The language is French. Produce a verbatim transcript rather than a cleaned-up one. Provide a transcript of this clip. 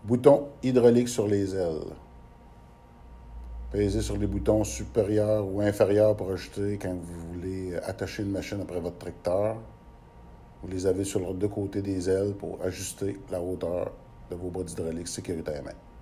Bouton hydraulique sur les ailes. Pèsez sur les boutons supérieurs ou inférieurs pour ajouter quand vous voulez attacher une machine après votre tracteur. Vous les avez sur les deux côtés des ailes pour ajuster la hauteur de vos bras d'hydraulique sécuritairement.